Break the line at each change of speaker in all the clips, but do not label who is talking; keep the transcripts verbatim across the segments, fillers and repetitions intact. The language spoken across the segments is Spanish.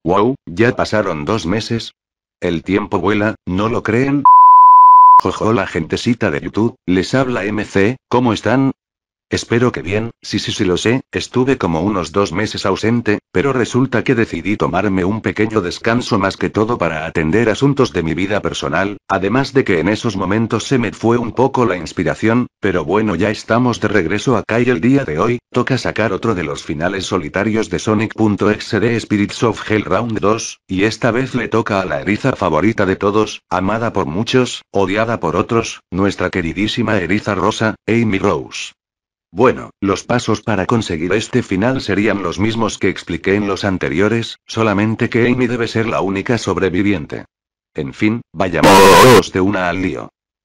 Wow, ya pasaron dos meses. El tiempo vuela, ¿no lo creen? Jojo, la gentecita de YouTube, les habla M C, ¿cómo están? Espero que bien, sí sí sí lo sé, estuve como unos dos meses ausente, pero resulta que decidí tomarme un pequeño descanso más que todo para atender asuntos de mi vida personal, además de que en esos momentos se me fue un poco la inspiración, pero bueno, ya estamos de regreso acá y el día de hoy, toca sacar otro de los finales solitarios de Sonic.exe Spirits of Hell Round dos, y esta vez le toca a la eriza favorita de todos, amada por muchos, odiada por otros, nuestra queridísima eriza rosa, Amy Rose. Bueno, los pasos para conseguir este final serían los mismos que expliqué en los anteriores, solamente que Amy debe ser la única sobreviviente. En fin, vayamos todos de una al lío.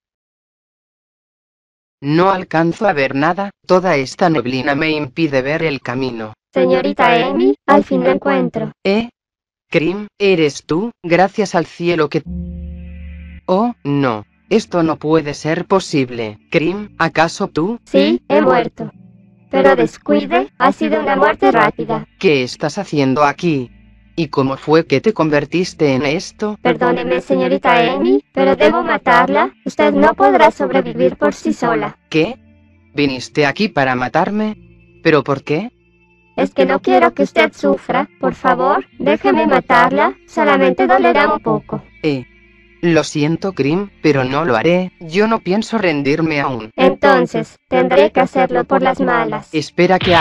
No alcanzo a ver nada, toda esta neblina me impide ver el camino.
Señorita Amy, al fin lo encuentro.
¿Eh? Cream, ¿eres tú? Gracias al cielo que... Oh, no. Esto no puede ser posible. Cream, ¿acaso tú?
Sí, he muerto. Pero descuide, ha sido una muerte rápida.
¿Qué estás haciendo aquí? ¿Y cómo fue que te convertiste en esto?
Perdóneme, señorita Amy, pero debo matarla. Usted no podrá sobrevivir por sí sola.
¿Qué? ¿Viniste aquí para matarme? ¿Pero por qué?
Es que no quiero que usted sufra. Por favor, déjeme matarla. Solamente dolerá un poco.
Eh... Lo siento, Cream, pero no lo haré, yo no pienso rendirme aún.
Entonces, tendré que hacerlo por las malas.
Espera que...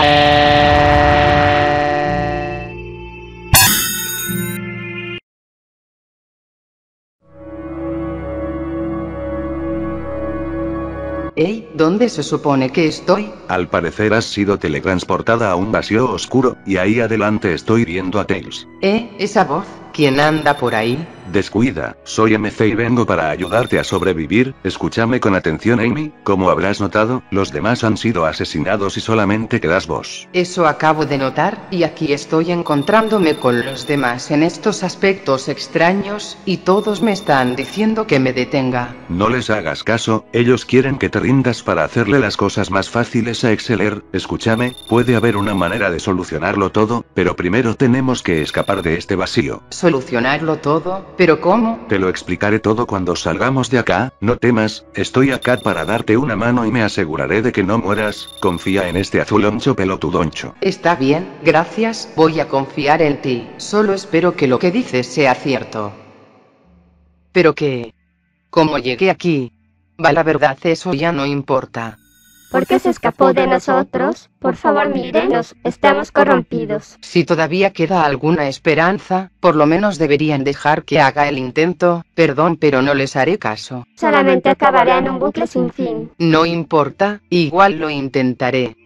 Ey, ¿dónde se supone que estoy?
Al parecer has sido teletransportada a un vacío oscuro, y ahí adelante estoy viendo a Tails.
¿Eh? ¿Esa voz? ¿Quién anda por ahí?
Descuida, soy M C y vengo para ayudarte a sobrevivir. Escúchame con atención, Amy, como habrás notado, los demás han sido asesinados y solamente quedas vos.
Eso acabo de notar, y aquí estoy encontrándome con los demás en estos aspectos extraños, y todos me están diciendo que me detenga.
No les hagas caso, ellos quieren que te rindas para hacerle las cosas más fáciles a Exceler. Escúchame, puede haber una manera de solucionarlo todo, pero primero tenemos que escapar de este vacío.
¿Solucionarlo todo? ¿Pero cómo?
Te lo explicaré todo cuando salgamos de acá, no temas, estoy acá para darte una mano y me aseguraré de que no mueras, confía en este azuloncho pelotudoncho.
Está bien, gracias, voy a confiar en ti, solo espero que lo que dices sea cierto. ¿Pero qué? ¿Cómo llegué aquí? Va, la verdad eso ya no importa.
¿Por qué se escapó de nosotros? Por favor, mírenos, estamos corrompidos.
Si todavía queda alguna esperanza, por lo menos deberían dejar que haga el intento. Perdón, pero no les haré caso.
Solamente acabará en un bucle sin fin.
No importa, igual lo intentaré.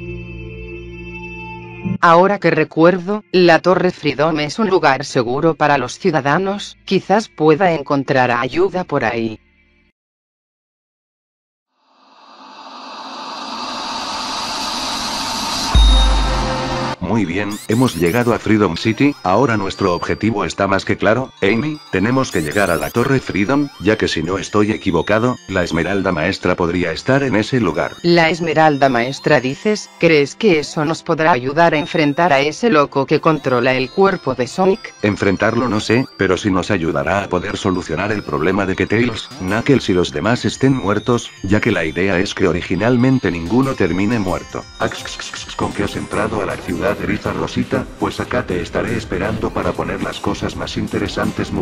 Ahora que recuerdo, la Torre Freedom es un lugar seguro para los ciudadanos, quizás pueda encontrar ayuda por ahí.
Muy bien, hemos llegado a Freedom City, ahora nuestro objetivo está más que claro, Amy, tenemos que llegar a la Torre Freedom, ya que si no estoy equivocado, la Esmeralda Maestra podría estar en ese lugar.
La Esmeralda Maestra dices, ¿crees que eso nos podrá ayudar a enfrentar a ese loco que controla el cuerpo de Sonic?
Enfrentarlo no sé, pero sí nos ayudará a poder solucionar el problema de que Tails, Knuckles y los demás estén muertos, ya que la idea es que originalmente ninguno termine muerto. ¿Con qué has entrado a la ciudad de Eriza Rosita? Pues acá te estaré esperando para poner las cosas más interesantes.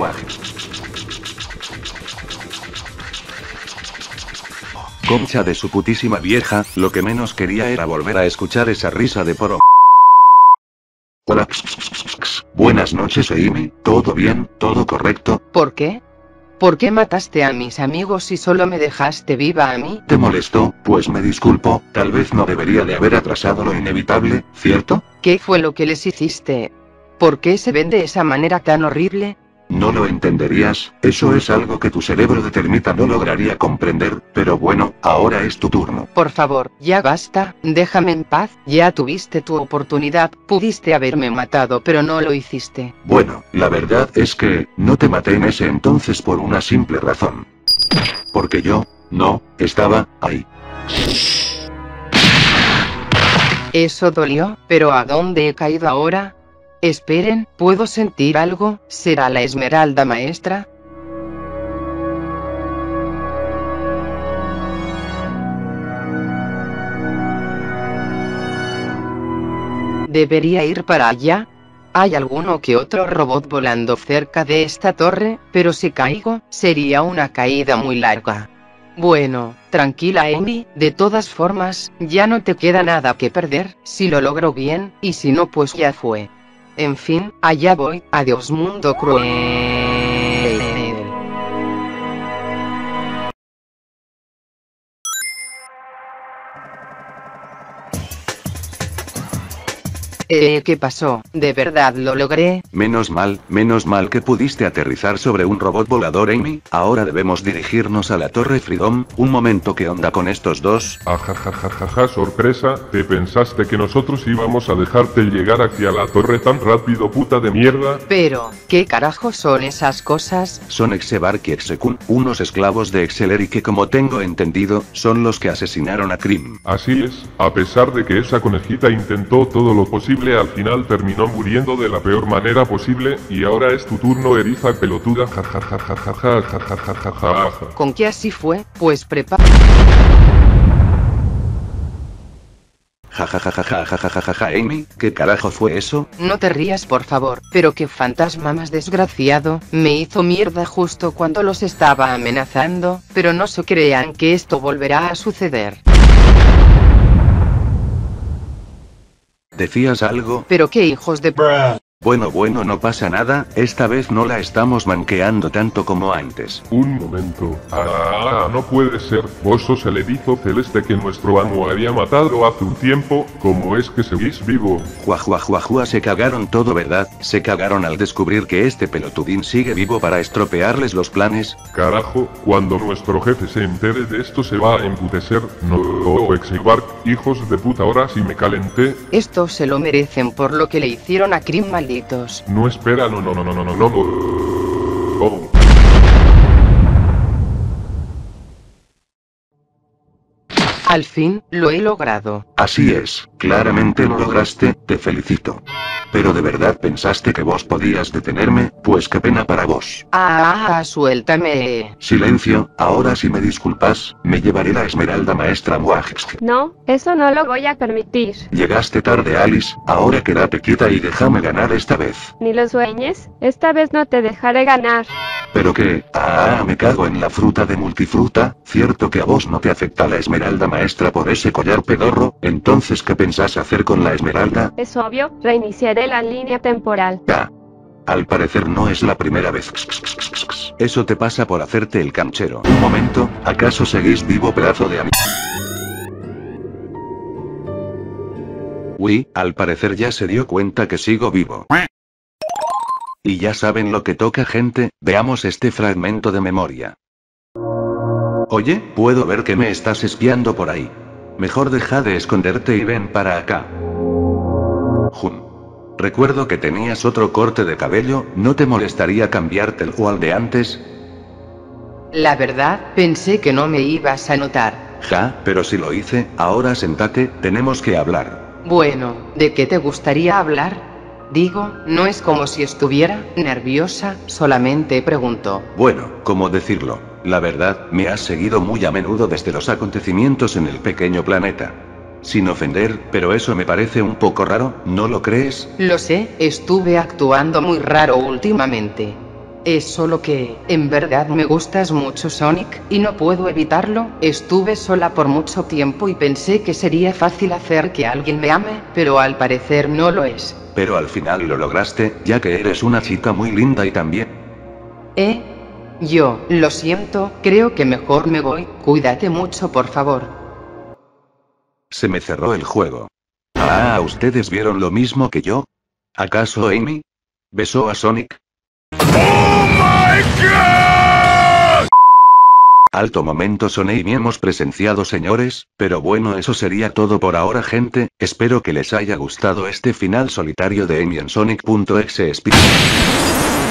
Concha de su putísima vieja, lo que menos quería era volver a escuchar esa risa de poro. Hola. Buenas noches, Amy, ¿todo bien? ¿Todo correcto?
¿Por qué? ¿Por qué mataste a mis amigos y solo me dejaste viva a mí?
¿Te molestó? Pues me disculpo, tal vez no debería de haber atrasado lo inevitable, ¿cierto?
¿Qué fue lo que les hiciste? ¿Por qué se ven de esa manera tan horrible?
No lo entenderías, eso es algo que tu cerebro de termita no lograría comprender, pero bueno, ahora es tu turno.
Por favor, ya basta, déjame en paz, ya tuviste tu oportunidad, pudiste haberme matado pero no lo hiciste.
Bueno, la verdad es que, no te maté en ese entonces por una simple razón. Porque yo, no, estaba, ahí.
Eso dolió, pero ¿a dónde he caído ahora? Esperen, ¿puedo sentir algo? ¿Será la Esmeralda Maestra? ¿Debería ir para allá? Hay alguno que otro robot volando cerca de esta torre, pero si caigo, sería una caída muy larga. Bueno, tranquila Amy, de todas formas, ya no te queda nada que perder, si lo logro bien, y si no pues ya fue. En fin, allá voy, adiós mundo cruel. Eh, ¿qué pasó? ¿De verdad lo logré?
Menos mal, menos mal que pudiste aterrizar sobre un robot volador, Amy. Ahora debemos dirigirnos a la Torre Freedom. Un momento, ¿qué onda con estos dos?
Ajajajaja, sorpresa, ¿te pensaste que nosotros íbamos a dejarte llegar hacia la torre tan rápido, puta de mierda?
Pero, ¿qué carajo son esas cosas?
Son Exebark y Execun, unos esclavos de Exceler y que como tengo entendido, son los que asesinaron a Krim.
Así es, a pesar de que esa conejita intentó todo lo posible, al final terminó muriendo de la peor manera posible, y ahora es tu turno, eriza pelotuda, jajajajajajajajajajaja.
¿Con qué así fue? Pues prepara...
Jajajajajajajajaja, Amy, ¿qué carajo fue eso?
No te rías por favor, pero qué fantasma más desgraciado, me hizo mierda justo cuando los estaba amenazando, pero no se crean que esto volverá a suceder.
¿Decías algo?
Pero qué hijos de...
Bueno, bueno, no pasa nada, esta vez no la estamos manqueando tanto como antes.
Un momento. Ah, no puede ser. Vos sos el erizo celeste que nuestro amo había matado hace un tiempo. ¿Cómo es que seguís vivo?
Jua jua jua jua, se cagaron todo, ¿verdad? Se cagaron al descubrir que este pelotudín sigue vivo para estropearles los planes.
Carajo, cuando nuestro jefe se entere de esto se va a emputecer. No, Exebark, hijos de puta, ahora sí me calenté.
Esto se lo merecen por lo que le hicieron a Krim, malditos.
No, espera, no, no, no, no, no, no, no. Oh.
Al fin, lo he logrado.
Así es, claramente lo lograste, te felicito. Pero ¿de verdad pensaste que vos podías detenerme? Pues qué pena para vos.
Ah, suéltame.
Silencio, ahora si me disculpas, me llevaré la Esmeralda Maestra Muajex.
No, eso no lo voy a permitir.
Llegaste tarde, Alice, ahora quédate quieta y déjame ganar esta vez.
Ni lo sueñes, esta vez no te dejaré ganar.
¿Pero qué? Ah, me cago en la fruta de multifruta, cierto que a vos no te afecta la Esmeralda Maestra por ese collar pedorro, entonces ¿qué pensás hacer con la Esmeralda?
Es obvio, reiniciaré la línea temporal.
Ah. Al parecer no es la primera vez. Eso te pasa por hacerte el canchero. Un momento, ¿acaso seguís vivo, pedazo de am... Uy, al parecer ya se dio cuenta que sigo vivo. Y ya saben lo que toca, gente, veamos este fragmento de memoria. Oye, puedo ver que me estás espiando por ahí. Mejor deja de esconderte y ven para acá. Jun. Recuerdo que tenías otro corte de cabello, ¿no te molestaría cambiártelo al de antes?
La verdad, pensé que no me ibas a notar.
Ja, pero si lo hice, ahora sentate, tenemos que hablar.
Bueno, ¿de qué te gustaría hablar? Digo, no es como si estuviera nerviosa, solamente pregunto.
Bueno, ¿cómo decirlo? La verdad, me has seguido muy a menudo desde los acontecimientos en el pequeño planeta. Sin ofender, pero eso me parece un poco raro, ¿no lo crees?
Lo sé, estuve actuando muy raro últimamente. Es solo que, en verdad me gustas mucho, Sonic, y no puedo evitarlo. Estuve sola por mucho tiempo y pensé que sería fácil hacer que alguien me ame, pero al parecer no lo es.
Pero al final lo lograste, ya que eres una chica muy linda y también...
¿Eh? Yo, lo siento, creo que mejor me voy, cuídate mucho por favor.
Se me cerró el juego. Ah, ¿ustedes vieron lo mismo que yo? ¿Acaso Amy besó a Sonic?
¡Oh my God!
Alto momento, son Amy hemos presenciado, señores, pero bueno, eso sería todo por ahora, gente. Espero que les haya gustado este final solitario de Amy en Sonic.exe.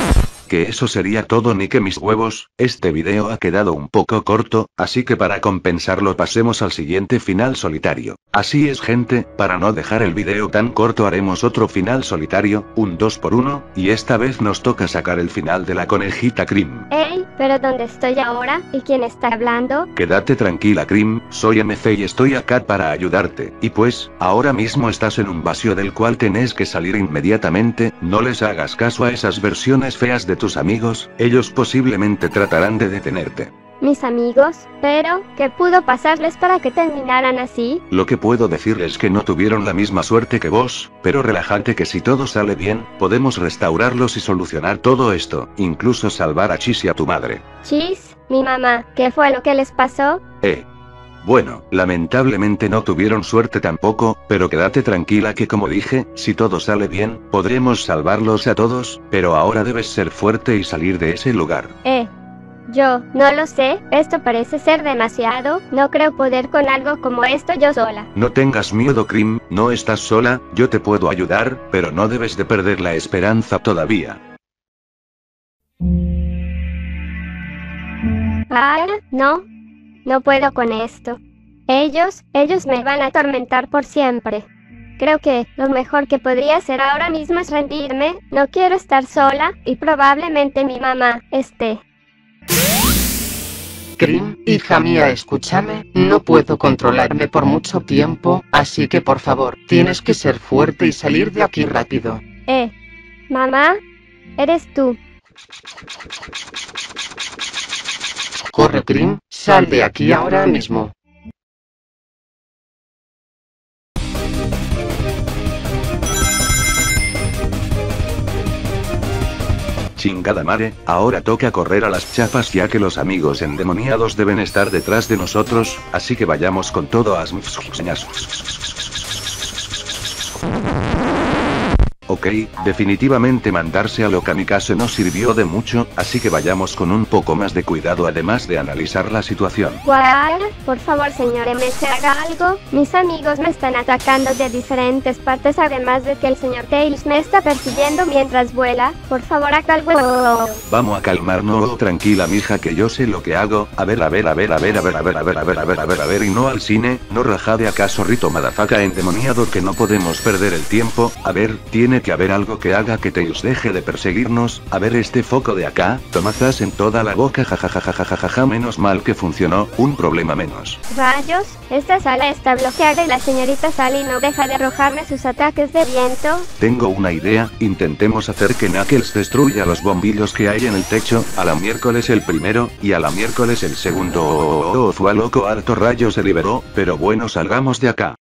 que eso sería todo ni que mis huevos, este video ha quedado un poco corto, así que para compensarlo pasemos al siguiente final solitario. Así es gente, para no dejar el video tan corto haremos otro final solitario, un dos por uno, y esta vez nos toca sacar el final de la conejita Cream.
Ey, pero ¿dónde estoy ahora? ¿Y quién está hablando?
Quédate tranquila Cream, soy M C y estoy acá para ayudarte, y pues, ahora mismo estás en un vacío del cual tenés que salir inmediatamente, no les hagas caso a esas versiones feas de tus amigos, ellos posiblemente tratarán de detenerte.
Mis amigos, pero, ¿qué pudo pasarles para que terminaran así?
Lo que puedo decirles es que no tuvieron la misma suerte que vos, pero relájate que si todo sale bien, podemos restaurarlos y solucionar todo esto, incluso salvar a Chis y a tu madre.
Chis, mi mamá, ¿qué fue lo que les pasó?
Eh. Bueno, lamentablemente no tuvieron suerte tampoco, pero quédate tranquila que como dije, si todo sale bien, podremos salvarlos a todos, pero ahora debes ser fuerte y salir de ese lugar.
Eh. Yo, no lo sé, esto parece ser demasiado, no creo poder con algo como esto yo sola.
No tengas miedo Cream, no estás sola, yo te puedo ayudar, pero no debes de perder la esperanza todavía.
Ah, no. No puedo con esto. Ellos, ellos me van a atormentar por siempre. Creo que lo mejor que podría hacer ahora mismo es rendirme, no quiero estar sola, y probablemente mi mamá esté.
Cream, hija mía, escúchame, no puedo controlarme por mucho tiempo, así que por favor, tienes que ser fuerte y salir de aquí rápido.
Eh, mamá, eres tú.
Corre Cream, sal de aquí ahora mismo.
Chingada madre, ahora toca correr a las chapas ya que los amigos endemoniados deben estar detrás de nosotros, así que vayamos con todo a... Ok, definitivamente mandarse a lo kamikaze no sirvió de mucho, así que vayamos con un poco más de cuidado además de analizar la situación.
Guau, por favor señor M C haga algo, mis amigos me están atacando de diferentes partes además de que el señor Tails me está persiguiendo mientras vuela, por favor haga algo.
Vamos a calmarnos, tranquila mija que yo sé lo que hago, a ver a ver a ver a ver a ver a ver a ver a ver a ver a ver a ver y no al cine, no raja de acaso Rito Madafaka endemoniado que no podemos perder el tiempo, a ver, tiene que haber algo que haga que Tails deje de perseguirnos, a ver este foco de acá, tomazas en toda la boca jajajajajajaja menos mal que funcionó, un problema menos.
Rayos, esta sala está bloqueada y la señorita Sally no deja de arrojarme sus ataques de viento.
Tengo una idea, intentemos hacer que Knuckles destruya los bombillos que hay en el techo, a la miércoles el primero, y a la miércoles el segundo. Oh, fue loco alto rayo se liberó, pero bueno salgamos de acá.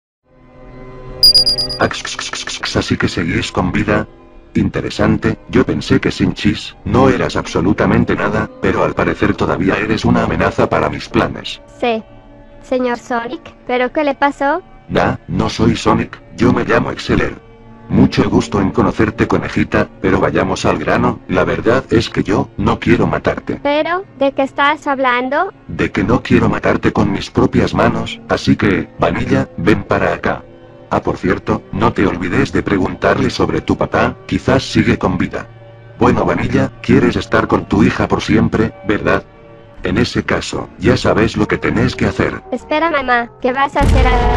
Así que seguís con vida. Interesante, yo pensé que sin Chis, no eras absolutamente nada, pero al parecer todavía eres una amenaza para mis planes.
Sí. Señor Sonic, ¿pero qué le pasó?
Nah, no soy Sonic, yo me llamo Exceler. Mucho gusto en conocerte conejita, pero vayamos al grano, la verdad es que yo, no quiero matarte.
¿Pero, de qué estás hablando?
De que no quiero matarte con mis propias manos, así que, Vanilla, ven para acá. Ah, por cierto, no te olvides de preguntarle sobre tu papá, quizás sigue con vida. Bueno Vanilla, quieres estar con tu hija por siempre, ¿verdad? En ese caso, ya sabes lo que tenés que hacer.
Espera mamá, ¿qué vas a hacer a...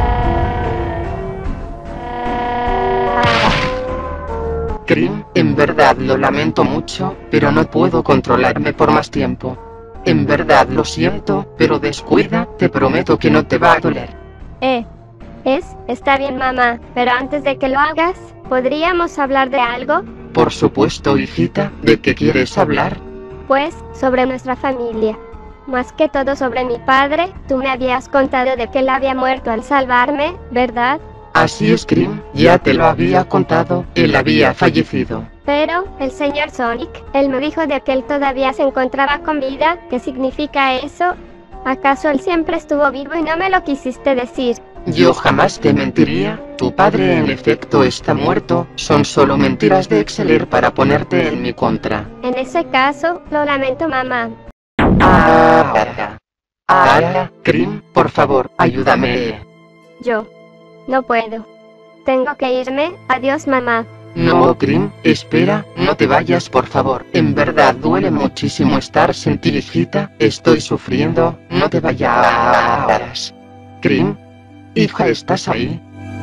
Cream, en verdad lo lamento mucho, pero no puedo controlarme por más tiempo. En verdad lo siento, pero descuida, te prometo que no te va a doler.
Eh... Es, está bien mamá, pero antes de que lo hagas, ¿podríamos hablar de algo?
Por supuesto hijita, ¿de qué quieres hablar?
Pues, sobre nuestra familia. Más que todo sobre mi padre, tú me habías contado de que él había muerto al salvarme, ¿verdad?
Así es Cream, ya te lo había contado, él había fallecido.
Pero, el señor Sonic, él me dijo de que él todavía se encontraba con vida, ¿qué significa eso? ¿Acaso él siempre estuvo vivo y no me lo quisiste decir?
Yo jamás te mentiría, tu padre en efecto está muerto, son solo mentiras de Exceler para ponerte en mi contra.
En ese caso, lo lamento mamá.
Ah, ah, Cream, por favor, ayúdame.
Yo. No puedo. Tengo que irme, adiós mamá.
No, Cream, espera, no te vayas por favor. En verdad duele muchísimo estar sin ti, hijita. Estoy sufriendo, no te vayas. Cream, hija, ¿estás ahí?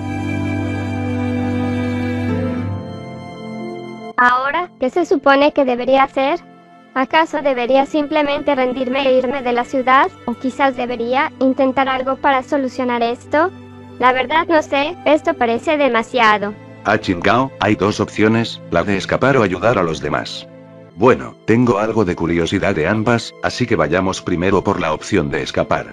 Ahora, ¿qué se supone que debería hacer? ¿Acaso debería simplemente rendirme e irme de la ciudad? ¿O quizás debería intentar algo para solucionar esto? La verdad no sé, esto parece demasiado.
Ah, chingao, hay dos opciones, la de escapar o ayudar a los demás. Bueno, tengo algo de curiosidad de ambas, así que vayamos primero por la opción de escapar.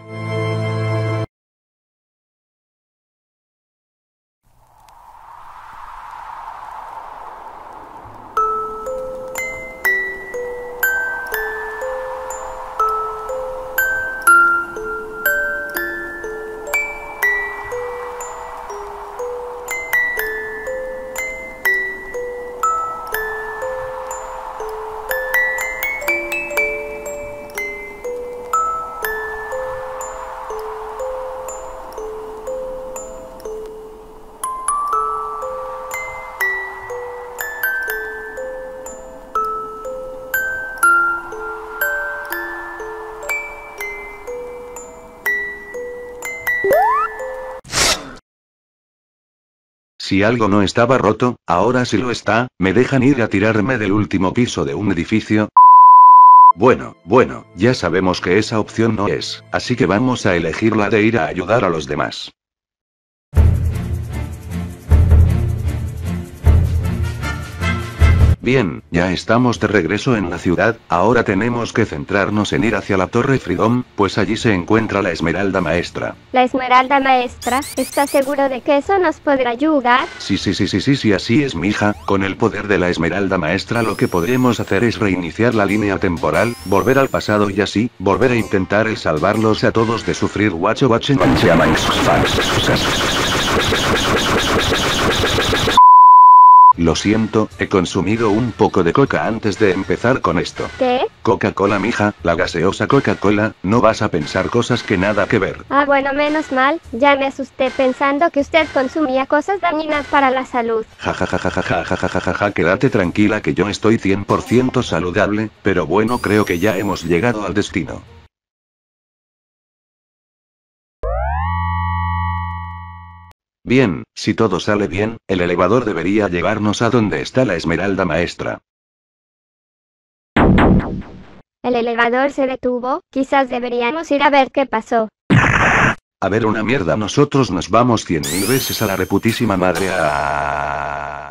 Si algo no estaba roto, ahora sí lo está. ¿Me dejan ir a tirarme del último piso de un edificio? Bueno, bueno, ya sabemos que esa opción no es, así que vamos a elegir la de ir a ayudar a los demás. Bien, ya estamos de regreso en la ciudad, ahora tenemos que centrarnos en ir hacia la Torre Freedom, pues allí se encuentra la Esmeralda Maestra.
La Esmeralda Maestra, ¿estás seguro de que eso nos podrá ayudar?
Sí, sí, sí, sí, sí, sí, así es, mija. Con el poder de la Esmeralda Maestra lo que podremos hacer es reiniciar la línea temporal, volver al pasado y así, volver a intentar el salvarlos a todos de sufrir guacho guacho. Lo siento, he consumido un poco de coca antes de empezar con esto.
¿Qué?
Coca-Cola, mija, la gaseosa Coca-Cola, no vas a pensar cosas que nada que ver.
Ah, bueno, menos mal, ya me asusté pensando que usted consumía cosas dañinas para la salud.
Ja ja ja ja ja ja ja ja ja ja ja, quédate tranquila que yo estoy cien por ciento saludable, pero bueno, creo que ya hemos llegado al destino. Bien, si todo sale bien, el elevador debería llevarnos a donde está la Esmeralda Maestra.
El elevador se detuvo, quizás deberíamos ir a ver qué pasó.
A ver una mierda, nosotros nos vamos cien mil veces a la reputísima madre a...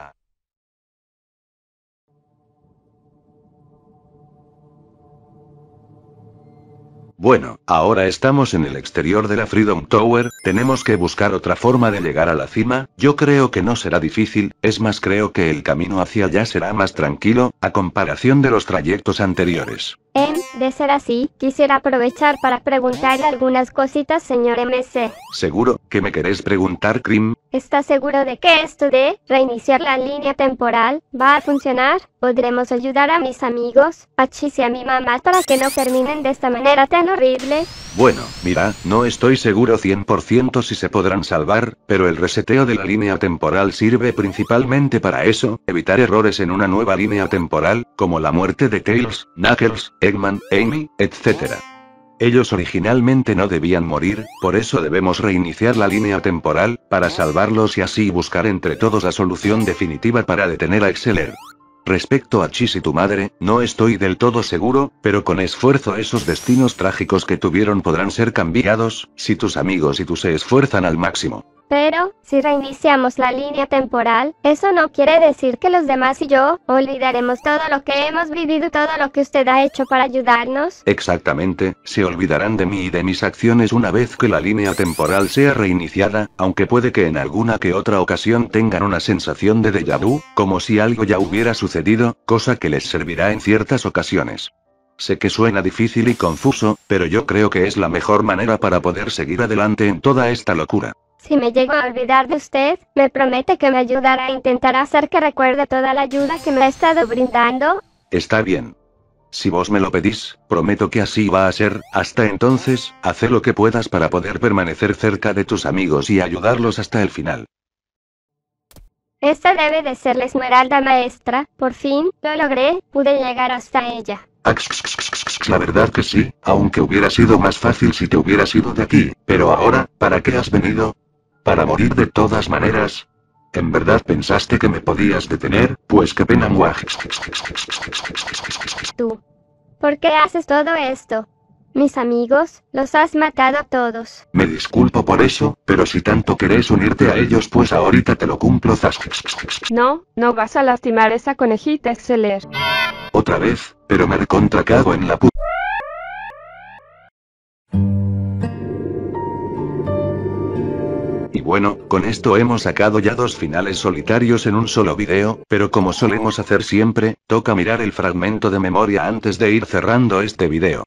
Bueno, ahora estamos en el exterior de la Freedom Tower, tenemos que buscar otra forma de llegar a la cima. Yo creo que no será difícil, es más, creo que el camino hacia allá será más tranquilo, a comparación de los trayectos anteriores.
Em, de ser así, quisiera aprovechar para preguntarle algunas cositas, señor M C.
¿Seguro que me querés preguntar, Cream?
¿Está seguro de que esto de reiniciar la línea temporal va a funcionar? ¿Podremos ayudar a mis amigos, a Chis y a mi mamá para que no terminen de esta manera tan horrible?
Bueno, mira, no estoy seguro cien por ciento si se podrán salvar, pero el reseteo de la línea temporal sirve principalmente para eso, evitar errores en una nueva línea temporal, como la muerte de Tails, Knuckles, Eggman, Amy, etcétera. Ellos originalmente no debían morir, por eso debemos reiniciar la línea temporal, para salvarlos y así buscar entre todos la solución definitiva para detener a Exceler. Respecto a Chis y tu madre, no estoy del todo seguro, pero con esfuerzo esos destinos trágicos que tuvieron podrán ser cambiados, si tus amigos y tú se esfuerzan al máximo.
Pero, si reiniciamos la línea temporal, eso no quiere decir que los demás y yo olvidaremos todo lo que hemos vivido, todo lo que usted ha hecho para ayudarnos.
Exactamente, se olvidarán de mí y de mis acciones una vez que la línea temporal sea reiniciada, aunque puede que en alguna que otra ocasión tengan una sensación de déjà vu, como si algo ya hubiera sucedido, cosa que les servirá en ciertas ocasiones. Sé que suena difícil y confuso, pero yo creo que es la mejor manera para poder seguir adelante en toda esta locura.
Si me llego a olvidar de usted, ¿me promete que me ayudará a intentar hacer que recuerde toda la ayuda que me ha estado brindando?
Está bien. Si vos me lo pedís, prometo que así va a ser. Hasta entonces, haz lo que puedas para poder permanecer cerca de tus amigos y ayudarlos hasta el final.
Esta debe de ser la Esmeralda maestra. Por fin, lo logré, pude llegar hasta ella.
La verdad que sí, aunque hubiera sido más fácil si te hubieras ido de aquí, pero ahora, ¿para qué has venido? ¿Para morir de todas maneras? ¿En verdad pensaste que me podías detener? Pues qué pena.
Tú. ¿Por qué haces todo esto? Mis amigos, los has matado a todos.
Me disculpo por eso, pero si tanto querés unirte a ellos pues ahorita te lo cumplo.
No, no vas a lastimar esa conejita Exceler.
Otra vez, pero me recontra cago en la pu... Y bueno, con esto hemos sacado ya dos finales solitarios en un solo video, pero como solemos hacer siempre, toca mirar el fragmento de memoria antes de ir cerrando este video.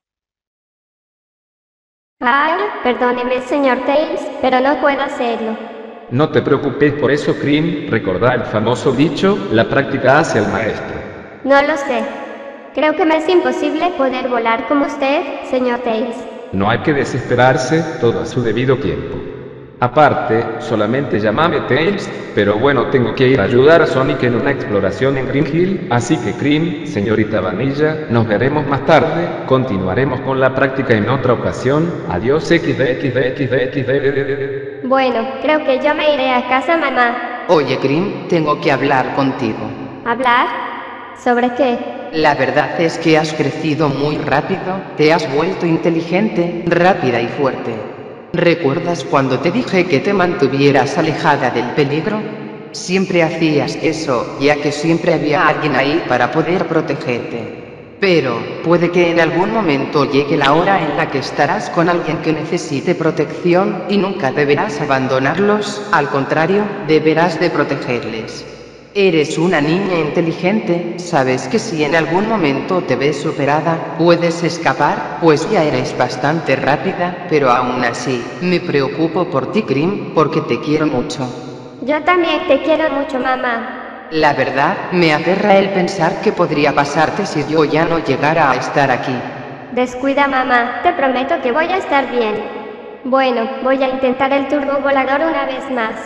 Ay, perdóneme señor Tails, pero no puedo hacerlo.
No te preocupes por eso, Cream, recordá el famoso dicho, la práctica hace al maestro.
No lo sé. Creo que me es imposible poder volar como usted, señor Tails.
No hay que desesperarse, todo a su debido tiempo. Aparte, solamente llámame Tails, pero bueno, tengo que ir a ayudar a Sonic en una exploración en Green Hill, así que Cream, señorita Vanilla, nos veremos más tarde, continuaremos con la práctica en otra ocasión, adiós equis de equis de equis de equis de...
Bueno, creo que yo me iré a casa, mamá.
Oye, Cream, tengo que hablar contigo.
¿Hablar? ¿Sobre qué?
La verdad es que has crecido muy rápido, te has vuelto inteligente, rápida y fuerte. ¿Recuerdas cuando te dije que te mantuvieras alejada del peligro? Siempre hacías eso, ya que siempre había alguien ahí para poder protegerte. Pero, puede que en algún momento llegue la hora en la que estarás con alguien que necesite protección, y nunca deberás abandonarlos, al contrario, deberás de protegerles. Eres una niña inteligente, sabes que si en algún momento te ves superada, puedes escapar, pues ya eres bastante rápida, pero aún así, me preocupo por ti, Cream, porque te quiero mucho.
Yo también te quiero mucho, mamá.
La verdad, me aterra el pensar que podría pasarte si yo ya no llegara a estar aquí.
Descuida, mamá, te prometo que voy a estar bien. Bueno, voy a intentar el turbo volador una vez más.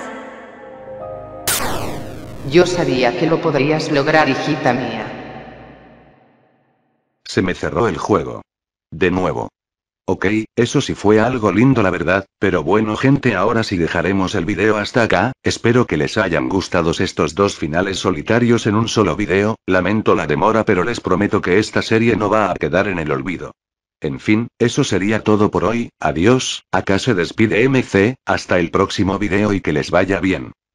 Yo sabía que lo podrías lograr, hijita mía.
Se me cerró el juego. De nuevo. Ok, eso sí fue algo lindo la verdad, pero bueno gente, ahora sí dejaremos el video hasta acá, espero que les hayan gustado estos dos finales solitarios en un solo video, lamento la demora pero les prometo que esta serie no va a quedar en el olvido. En fin, eso sería todo por hoy, adiós, acá se despide M C, hasta el próximo video y que les vaya bien.